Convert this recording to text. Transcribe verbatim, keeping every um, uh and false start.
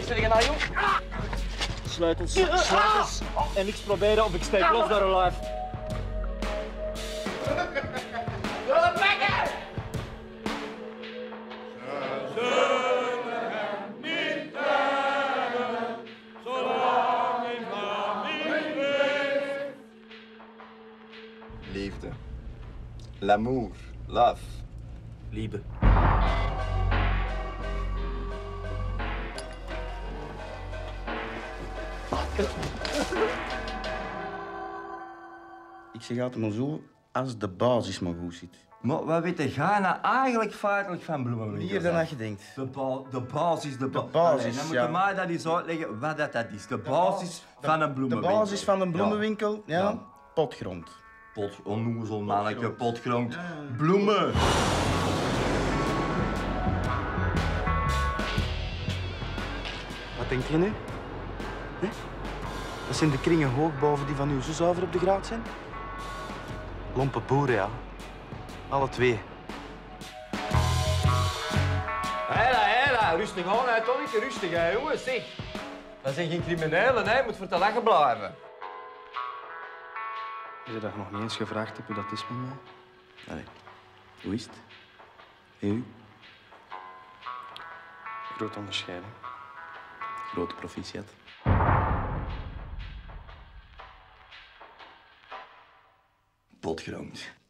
zeggen nou, jong? Sleutels, sleutels. En niks proberen of ik steek los naar een lijf. Liefde. L'amour. Love. Liebe. Ik zeg altijd maar zo, als de basis maar goed zit. Maar wat weet jij nou eigenlijk feitelijk van bloemenwinkels? Meer dan dat je denkt. De, ba de basis, de, ba De basis, Allee, dan moet ja. je mij dat eens uitleggen wat dat, dat is. De basis van een De bloemenwinkel. basis van een bloemenwinkel, ja, Ja. potgrond. Pot, onnoezel mannetje, potgrond. Bloemen. Wat denkt je nu? Hè? Dat zijn de kringen hoog boven die van uw zus over op de graad zijn? Lompe boeren, ja. Alle twee. Hela, hela, rustig aan, hè, Tonneke, rustig, hè, jongens, zeg. Dat zijn geen criminelen, hè, je moet voor te lachen blijven. Is je dat nog niet eens gevraagd heb hoe dat is met mij? Allee, hoe is het? En u? Groot onderscheiding. Grote proficiat. Potgrond.